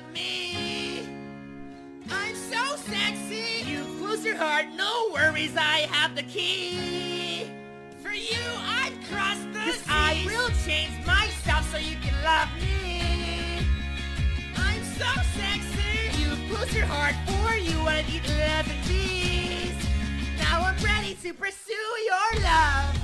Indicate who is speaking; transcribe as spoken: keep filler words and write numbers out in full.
Speaker 1: me. I'm so sexy. You close your heart, no worries, I have the key. For you, I'd cross the seas. 'Cause I will change myself so you can love me. I'm so sexy. You close your heart, for you wanna eat eleven G's. Now I'm ready to pursue your love.